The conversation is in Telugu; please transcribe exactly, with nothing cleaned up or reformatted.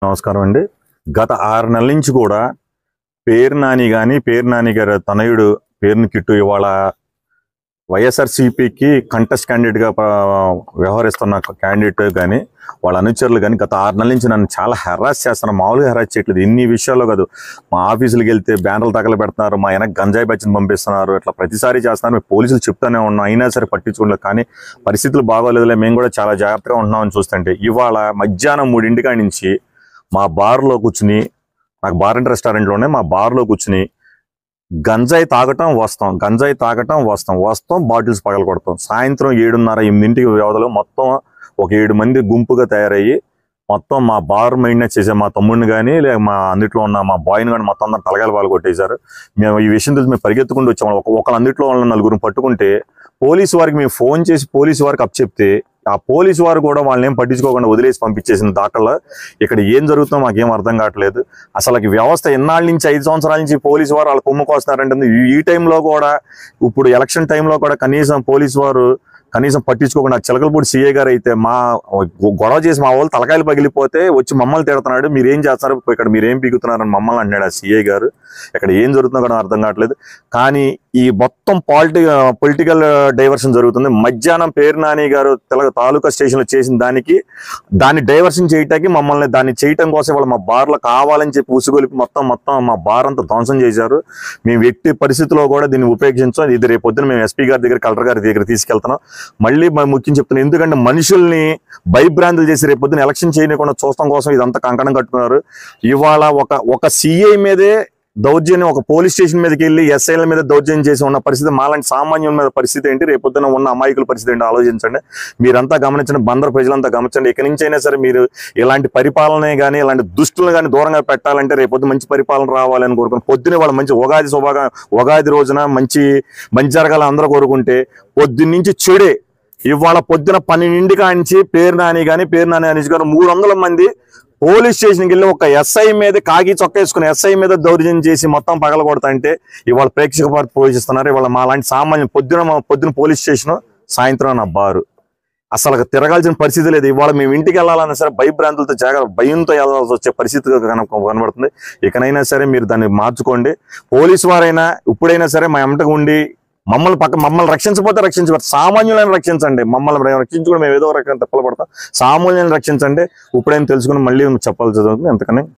నమస్కారం అండి. గత ఆరు నెలల నుంచి కూడా పేరు నాని కానీ పేరు నాని గారి తనయుడు పేరుని కిట్టు ఇవాళ వైఎస్ఆర్సీపీకి కంటెస్ట్ క్యాండిడేట్గా వ్యవహరిస్తున్న క్యాండిడేట్ కానీ వాళ్ళ అనుచరులు కానీ గత ఆరు నెలల నుంచి నన్ను చాలా హెరాస్ చేస్తున్నారు. మామూలుగా హెరాస్ చేయట్లేదు, ఇన్ని విషయాల్లో కాదు. మా ఆఫీసులకు వెళ్తే బ్యానర్లు తగల పెడుతున్నారు, మా వెనక గంజాయి బచ్చిని పంపిస్తున్నారు, ఇట్లా ప్రతిసారి చేస్తున్నారు. మేము పోలీసులు చెప్తానే ఉన్నాం, అయినా సరే పట్టించుకోలేదు. కానీ పరిస్థితులు బాగోలేదులే, మేము కూడా చాలా జాగ్రత్తగా ఉంటున్నామని చూస్తుంటే ఇవాళ మధ్యాహ్నం మూడింటికాడి నుంచి మా బార్లో కూర్చుని, నాకు బార్ అండ్ రెస్టారెంట్లోనే మా బార్లో కూర్చుని గంజాయి తాగటం వస్తాం గంజాయి తాగటం వస్తాం వస్తాం బాటిల్స్ పగల కొడతాం. సాయంత్రం ఏడున్నర ఎనిమిదింటికి వ్యవధిలో మొత్తం ఒక ఏడు మంది గుంపుగా తయారయ్యి మొత్తం మా బార్ మెయింటెనెన్స్ చేసే మా తమ్ముడిని కానీ లేక మా అందుట్లో ఉన్న మా బాయ్ని కానీ మొత్తం అందరం తలగాలి పాలు కొట్టేశారు. మేము ఈ విషయం తెలిసి మేము పరిగెత్తుకుంటూ వచ్చాము. ఒక ఒకళ్ళు అందుట్లో వాళ్ళ నలుగురు పట్టుకుంటే పోలీసు వారికి మేము ఫోన్ చేసి పోలీసు వారికి అప్ చెప్తే ఆ పోలీసు వారు కూడా వాళ్ళని ఏం పట్టించుకోకుండా వదిలేసి పంపించేసిన దాఖలా ఇక్కడ ఏం జరుగుతుందో మాకేం అర్థం కావట్లేదు. అసలు వ్యవస్థ ఎన్నాళ్ళ నుంచి ఐదు సంవత్సరాల నుంచి పోలీసు వారు వాళ్ళు కొమ్ముకొస్తున్నారంటే ఈ టైంలో కూడా, ఇప్పుడు ఎలక్షన్ టైంలో కూడా కనీసం పోలీసు వారు కనీసం పట్టించుకోకుండా చిలకలపూడి సీఏ గారు అయితే మా గొడవ చేసి మా వాళ్ళు తలకాయలు పగిలిపోతే వచ్చి మమ్మల్ని తిడుతున్నాడు, మీరు ఏం చేస్తున్నారు ఇక్కడ, మీరు ఏం పీకుతున్నారని మమ్మల్ని అన్నాడు ఆ సీఏ గారు. ఇక్కడ ఏం జరుగుతుందో కూడా అర్థం కావట్లేదు. కానీ ఈ మొత్తం పాలిటి పొలిటికల్ డైవర్షన్ జరుగుతుంది. మధ్యాహ్నం పేరు నాని గారు తెల తాలూకా స్టేషన్లో చేసిన దానికి దాన్ని డైవర్షన్ చేయటానికి మమ్మల్ని దాన్ని చేయటం కోసం వాళ్ళు మా బార్లో కావాలని చెప్పి ఉసుగొలిపి మొత్తం మొత్తం మా బార్ అంతా ధ్వంసం చేశారు. మేము ఎట్టి పరిస్థితిలో కూడా దీన్ని ఉపయోగించాం. ఇది రేపు పొద్దున మేము ఎస్పీ గారి దగ్గర, కలెక్టర్ గారి దగ్గర తీసుకెళ్తున్నాం. మళ్ళీ ముఖ్యం చెప్తున్నాం, ఎందుకంటే మనుషుల్ని భయభ్రాంతులు చేసి రేపు పొద్దున ఎలక్షన్ చేయకుండా చూస్తాం కోసం ఇదంతా కంకణం కట్టుకున్నారు. ఇవాళ ఒక ఒక సీఐ మీదే దౌర్జన్యం, ఒక పోలీస్ స్టేషన్ మీదకి వెళ్ళి ఎస్ఐల మీద దౌర్జన్యం చేసి ఉన్న పరిస్థితి మాలాంటి సామాన్యుల మీద పరిస్థితి ఏంటి, రేపొద్దున ఉన్న అమాయకుల పరిస్థితి ఏంటి ఆలోచించండి. మీరంతా గమనించండి, బందరు ప్రజలంతా గమనించండి. ఇక్కడి నుంచి అయినా సరే మీరు ఇలాంటి పరిపాలనే కానీ ఇలాంటి దుష్టులను కానీ దూరంగా పెట్టాలంటే రేపొద్దు మంచి పరిపాలన రావాలని కోరుకుని పొద్దునే వాళ్ళు మంచి ఉగాది శుభాగా ఉగాది రోజున మంచి మంచి జరగాలని అందరూ కోరుకుంటే పొద్దున్నుంచి చెడే ఇవాళ పొద్దున పన్నెండింటికి కానించి పేరు నాని కానీ పేరు నాని అనేసి గారు మూడు వందల మంది పోలీస్ స్టేషన్కి వెళ్ళి ఒక ఎస్ఐ మీద కాకి చొక్క వేసుకుని ఎస్ఐ మీద దౌర్జన్యం చేసి మొత్తం పగల కొడతాంటే ఇవాళ ప్రేక్షక పార్టీ పోషిస్తున్నారు. ఇవాళ మా లాంటి సామాన్యం పొద్దున పొద్దున పోలీస్ స్టేషన్, సాయంత్రం నా బారు. అసలు తిరగాల్సిన పరిస్థితి లేదు. ఇవాళ మేము ఇంటికి వెళ్ళాలన్నా సరే భయభ్రాంతులతో జాగ్రత్త భయంతో వెళ్ళాల్సి వచ్చే పరిస్థితి కనబడుతుంది. ఇకనైనా సరే మీరు దాన్ని మార్చుకోండి. పోలీసు వారైనా ఇప్పుడైనా సరే మా ఎంటకు ఉండి మమ్మల్ని పక్క మమ్మల్ని రక్షించకపోతే రక్షించబడతాం, సామాన్యులను రక్షించండి. మమ్మల్ని రక్షించుకుని మేము ఏదో రకంగా తప్పలు పడతాం, సామాన్యులను రక్షించండి. ఇప్పుడైనా తెలుసుకుని మళ్ళీ చెప్పాల్సి జరుగుతుంది. ఎంతకని